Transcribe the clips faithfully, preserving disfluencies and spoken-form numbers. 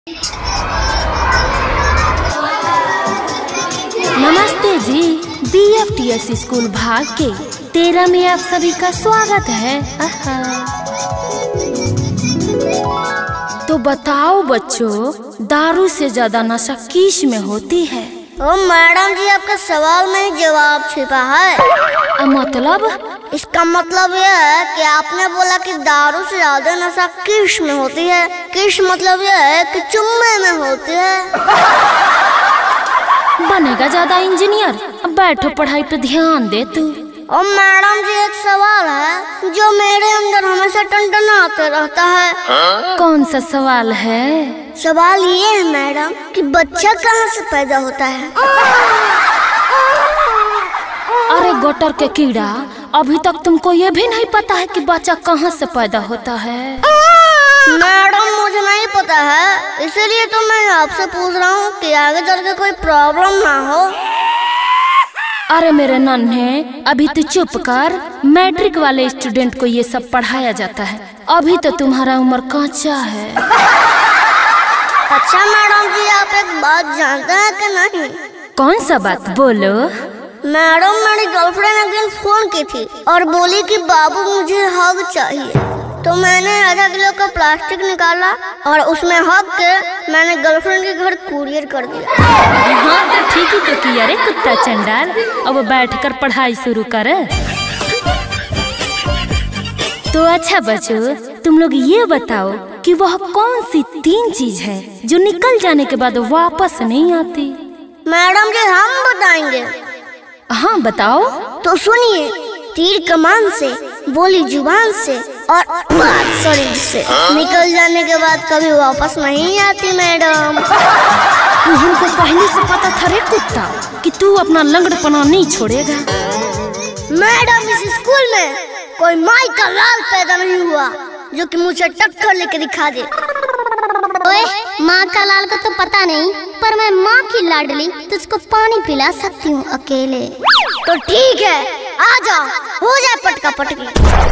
नमस्ते जी, B F T S school भाग के तेरह में आप सभी का स्वागत है। तो बताओ बच्चों, दारू से ज्यादा नशा किस में होती है? ओ मैडम जी, आपका सवाल में ही जवाब छिपा है। आ, मतलब? इसका मतलब यह है कि आपने बोला कि दारू से ज्यादा नशा किस में होती है। किस मतलब यह है कि चुम्मे में होती है। बनेगा ज्यादा इंजीनियर। अब बैठो, पढ़ाई पे ध्यान दे तू। और मैडम जी, एक सवाल है जो मेरे अंदर हमेशा टनटनाते रहता है। कौन सा सवाल है? सवाल ये है मैडम कि बच्चा कहाँ से पैदा होता है? अरे गटर के कीड़ा, अभी तक तुमको ये भी नहीं पता है कि बच्चा कहाँ से पैदा होता है? मैडम मुझे नहीं पता है, इसीलिए तो मैं आपसे पूछ रहा हूँ कि आगे चल के कोई प्रॉब्लम ना हो। अरे मेरे नन्हे, अभी तो चुप कर। मैट्रिक वाले स्टूडेंट को ये सब पढ़ाया जाता है, अभी तो तुम्हारा उम्र कच्चा है। अच्छा मैडम जी, आप एक बात जानते हैं कि नहीं? कौन सा बात, बोलो। मैडम, मेरी गर्लफ्रेंड एक दिन फोन की थी और बोली कि बाबू मुझे हग चाहिए। तो मैंने आधा किलो का प्लास्टिक निकाला और उसमें हग के मैंने गर्लफ्रेंड के घर कुरियर कर दिया। हाँ तो ठीक ही तो किया रे कुत्ता चंडाल। अब बैठकर पढ़ाई शुरू कर। तो अच्छा बच्चों, तुम लोग ये बताओ कि वह कौन सी तीन चीज है जो निकल जाने के बाद वापस नहीं आती? मैडम जी, हम बताएंगे। हाँ बताओ। तो सुनिए, तीर कमान से, बोली जुबान से और बात शरीर से निकल जाने के बाद कभी वापस नहीं आती मैडम। हमको पहले से पता था रे कुत्ता कि तू अपना लंगड़पना नहीं छोड़ेगा। मैडम, इस स्कूल में कोई माई का लाल पैदा नहीं हुआ जो कि मुझे टक्कर लेके दिखा दे। ओए, माँ का लाल का तो पता नहीं, पर मैं माँ की लाडली तुझको पानी पिला सकती हूँ अकेले। तो ठीक है, आ जाओ, हो जाए पटका पटकी।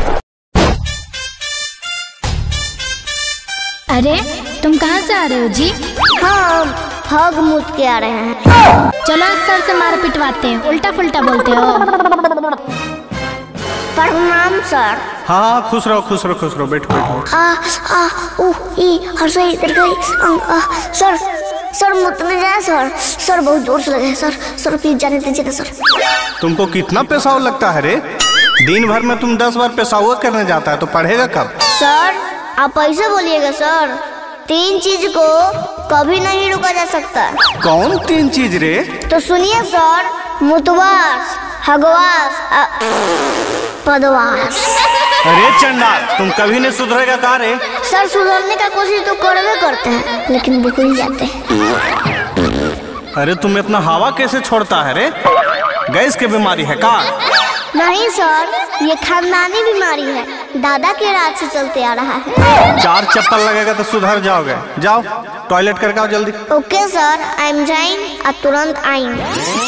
अरे तुम कहाँ से आ रहे हो जी? हम हग मुद के आ रहे हैं। चलो सर से मार पिटवाते हैं, उल्टा फुल्टा बोलते हो। प्रणाम सर। हाँ, खुश रहो खुश रहो खुश रहो, बैठो बैठो। आ आ उ ई हर से इधर गई। सर सर मुझ में जाए सर। सर बहुत जोर से लगे सर। सर प्लीज जाने दीजिए ना सर। तुमको कितना पेशाब लगता है रे? दिन भर में तुम दस बार पेशाब करने जाता है तो पढ़ेगा कब? सर आप ऐसे बोलिएगा सर, तीन चीज को कभी नहीं रुका जा सकता। कौन तीन चीज रे? तो सुनिए सर, मुतवास, हगवास, पदवास। अरे चंडाल, तुम कभी नहीं सुधरेगा का रे? सर सुधरने का कोशिश तो करवे करते हैं, लेकिन बिल्कुल जाते हैं। अरे तुम अपना हवा कैसे छोड़ता है रे? गैस की बीमारी है का? नहीं सर, ये खानदानी बीमारी है, दादा के राज से चलते आ रहा है। चार चप्पल लगेगा तो सुधर जाओगे। जाओ टॉयलेट करके आओ जल्दी। Okay sir, I am going, अब तुरंत आएंगे।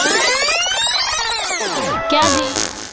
क्या जी?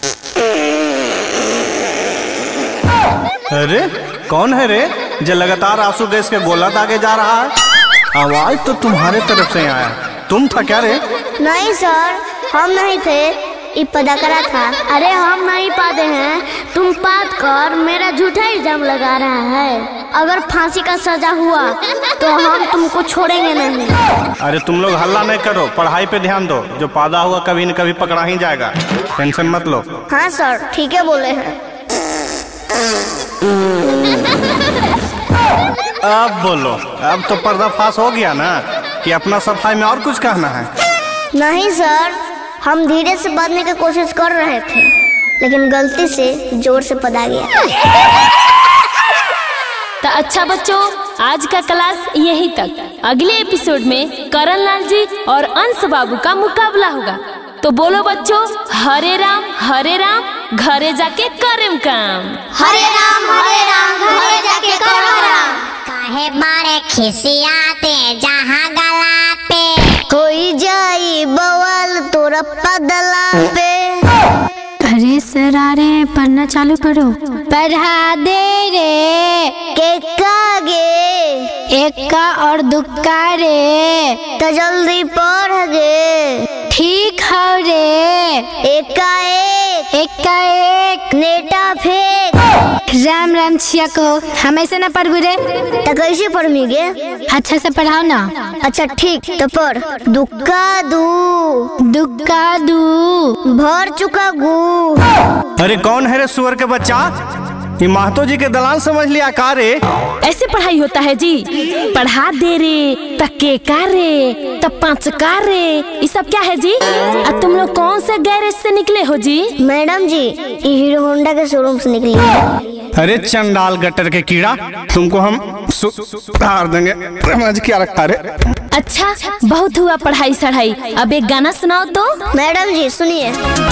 अरे कौन है रे जो लगातार आंसू गैस के गोला दागे जा रहा है? आवाज तो तुम्हारे तरफ से आया। तुम था क्या रे? नहीं सर, हम नहीं थे, ये पता करा था। अरे हम नहीं पाते हैं, तुम पात कर मेरा झूठा इल्जाम लगा रहा है। अगर फांसी का सजा हुआ तो हम तुमको छोड़ेंगे नहीं। अरे तुम लोग हल्ला नहीं करो, पढ़ाई पे ध्यान दो। जो पैदा हुआ कभी न कभी पकड़ा ही जाएगा, टेंशन मत लो। हाँ सर, ठीक है बोले हैं। अब बोलो, अब तो पर्दाफाश हो गया ना कि अपना सफाई में और कुछ कहना है? नहीं सर, हम धीरे से बांधने की कोशिश कर रहे थे, लेकिन गलती से जोर से पदा गया। तो अच्छा बच्चों, आज का क्लास यही तक। अगले एपिसोड में करण लाल जी और अंश बाबू का मुकाबला होगा। तो बोलो बच्चों, हरे राम हरे राम, घरे जाके करम काम। हरे राम हरे राम, घरे जाके करम राम। काहे मारे खिसियाते जहाँ गला पे, कोई जाई बवाल तोरा पदला पे। अरे सर आ रहे हैं, पढ़ना चालू करो। पढ़ा दे रे के कागे एक्का और दुक्का रे। तो जल्दी पढ़ गे। ठीक है रे। एक्का एक, एक्का एक, नेटा फेंक। राम राम छिया को हम ऐसे न पढ़बू रे। तो कैसे पढ़मी गे? अच्छा से पढ़ाओ ना। अच्छा ठीक तो पढ़। दुक्का दू, दुक्का दू, भर चुका गु। अरे कौन है रे सुअर के बच्चा? ये महतो जी के दलान समझ लिया का रे? ऐसे पढ़ाई होता है जी? पढ़ा दे रे, तक्के का रे, तब पाँच का रे, ये सब क्या है जी? अब तुम लोग कौन से गैरेज से निकले हो जी? मैडम जी ये हीरो होंडा के शोरूम से निकली है। अरे चंडाल गटर के कीड़ा, तुमको हम सुधार देंगे। समझ क्या रखा रे? अच्छा बहुत हुआ पढ़ाई सढ़ाई, अब एक गाना सुनाओ तो। मैडम जी सुनिए।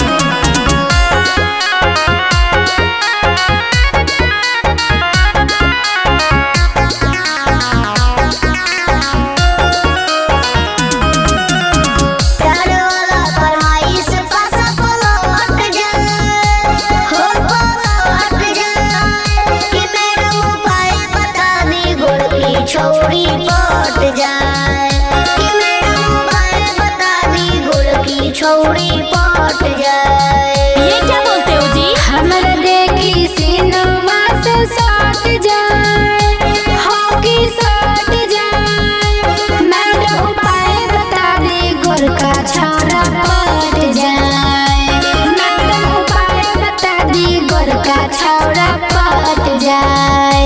छौरी पट जाए कि मैडम भाई बता दी गुड़ की छौरी पट जाए। ये क्या बोलते हो जी? हमरा देखी सिनेमा से सट जाए, हॉकी सट जाए, मैडम भाई बता दी गुड़ का छौरा पट जाए, मैडम भाई बता दी गुड़ का छौरा पट जाए।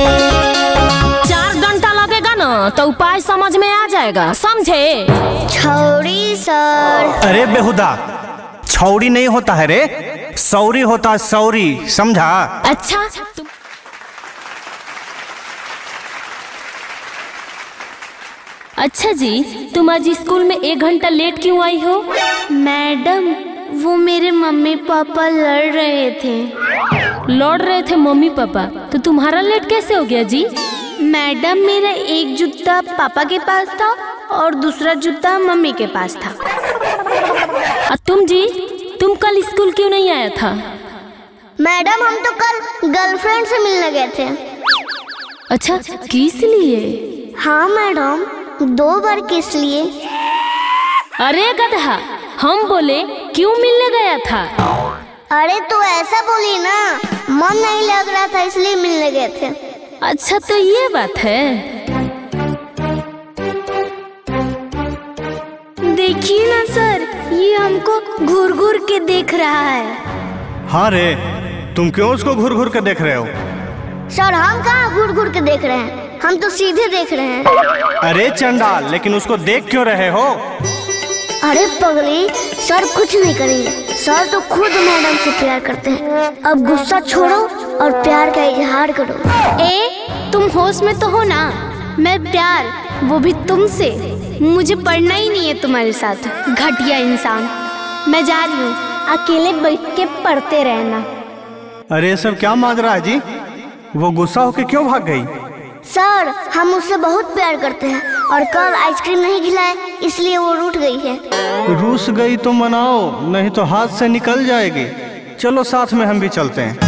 तो उपाय समझ में आ जाएगा, समझे? छौरी सर। अरे बेहुदा, छौरी नहीं होता है रे, सौरी होता है, सौरी, समझा? अच्छा तुम... अच्छा जी, तुम आज स्कूल में एक घंटा लेट क्यों आई हो? मैडम वो मेरे मम्मी पापा लड़ रहे थे। लड़ रहे थे मम्मी पापा? तो तुम्हारा लेट कैसे हो गया जी? मैडम मेरा एक जूता पापा के पास था और दूसरा जूता मम्मी के पास था। और तुम जी, तुम कल स्कूल क्यों नहीं आया था? मैडम हम तो कल गर्लफ्रेंड से मिलने गए थे। अच्छा किस लिए? हाँ मैडम दो बार किस लिए? अरे गधा, हम बोले क्यों मिलने गया था? अरे तो ऐसा बोली ना, मन नहीं लग रहा था इसलिए मिलने गए थे। अच्छा तो ये बात है। देखिए ना सर, ये हमको घूर घूर के देख रहा है। हाँ रे, तुम क्यों उसको घूर घूर के देख रहे हो? सर हम कहाँ घूर घूर के देख रहे हैं, हम तो सीधे देख रहे हैं। अरे चंडाल, लेकिन उसको देख क्यों रहे हो? अरे पगली, सर कुछ नहीं करेंगे, सर तो खुद मैडम से प्यार करते हैं। अब गुस्सा छोड़ो और प्यार का इजहार करो। ए, तुम होश में तो हो ना? मैं प्यार, वो भी तुमसे? मुझे पढ़ना ही नहीं है तुम्हारे साथ, घटिया इंसान। मैं जा रही हूँ, अकेले बैठ के पढ़ते रहना। अरे सब क्या मांग रहा है जी? वो गुस्सा होके क्यों भाग गई? सर हम उससे बहुत प्यार करते हैं और कल आइसक्रीम नहीं खिलाए इसलिए वो रूठ गई है। रूस गई तो मनाओ, नहीं तो हाथ से निकल जाएगी। चलो साथ में हम भी चलते हैं।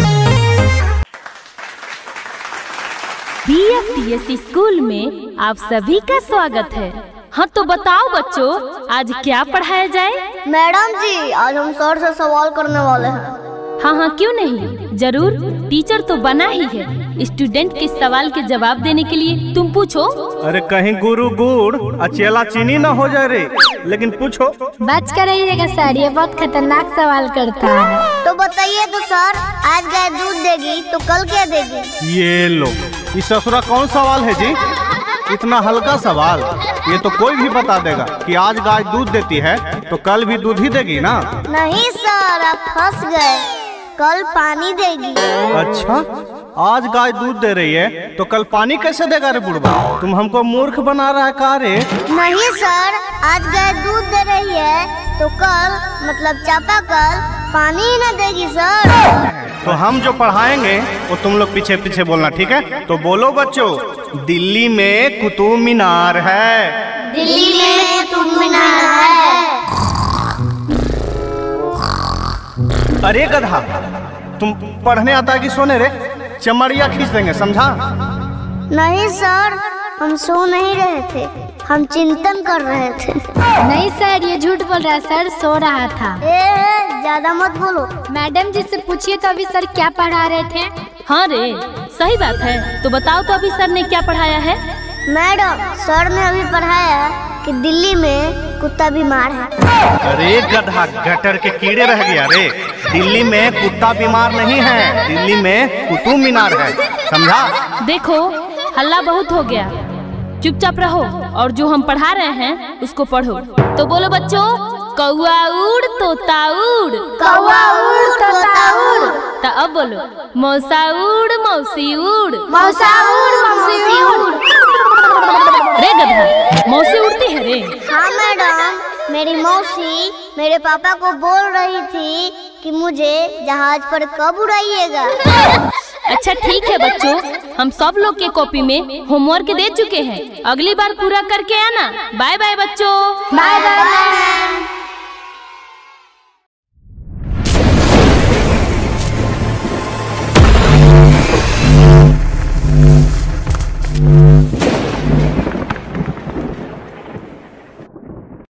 B F T S school में आप सभी का स्वागत है। हाँ तो बताओ बच्चों, आज क्या पढ़ाया जाए? मैडम जी आज हम सर से सवाल करने वाले हैं। हाँ हाँ क्यों नहीं, जरूर। टीचर तो बना ही है स्टूडेंट के सवाल के जवाब देने के लिए। तुम पूछो। अरे कहीं गुरु गुड़ अचेला चीनी ना हो जाए रे, लेकिन पूछो। बच कर रहिएगा सर, ये बहुत खतरनाक सवाल करता है। तो बताइए तो सर, आज गाय दूध देगी तो कल क्या देगी? ये लो, ये ससुरा कौन सवाल है जी? इतना हल्का सवाल, ये तो कोई भी बता देगा कि आज गाय दूध देती है तो कल भी दूध ही देगी ना। नहीं सर आप फंस गए, कल पानी देगी। अच्छा, आज गाय दूध दे रही है तो कल पानी कैसे देगा रे बुढ़वा? तुम हमको मूर्ख बना रहा है का रे? नहीं सर, आज गाय दूध दे रही है तो कल मतलब चापाकल पानी ही ना देगी सर। तो हम जो पढ़ाएंगे वो तुम लोग पीछे पीछे बोलना, ठीक है? तो बोलो बच्चों, दिल्ली में कुतुब मीनार है। दिल्ली में कुतुब मीनार है। अरे गधा, तुम पढ़ने आता है कि सोने रे? चमड़िया खींच देंगे, समझा? नहीं सर, हम सो नहीं रहे थे, हम चिंतन कर रहे थे। नहीं सर, ये झूठ बोल रहा है सर, सो रहा था। ए, ज्यादा मत बोलो। मैडम जी से पूछिए तो अभी सर क्या पढ़ा रहे थे। हाँ रे, सही बात है। तो बताओ तो अभी सर ने क्या पढ़ाया है? मैडम, सर ने अभी पढ़ाया कि दिल्ली में कुत्ता बीमार है। अरे गधा, गटर के कीड़े रह गया रे। दिल्ली में कुत्ता बीमार नहीं है, दिल्ली में कुतुब मीनार है, समझा? देखो, हल्ला बहुत हो गया, चुपचाप रहो और जो हम पढ़ा रहे हैं उसको पढ़ो। तो बोलो बच्चों, कौआ उड़ तोता उड़, कौआ उड़ तोता उड़। तो अब बोलो, मौसा उड़ मौसी उड़, मौसा उड़ मौसी उड़। रे गधा, मौसी उड़ती है रे? हाँ मैडम, मेरी मौसी मेरे पापा को बोल रही थी कि मुझे जहाज पर कब उड़ाइएगा। अच्छा ठीक है बच्चों, हम सब लोग के कॉपी में होमवर्क दे चुके हैं, अगली बार पूरा करके आना। बाय बाय बच्चों। Bye bye.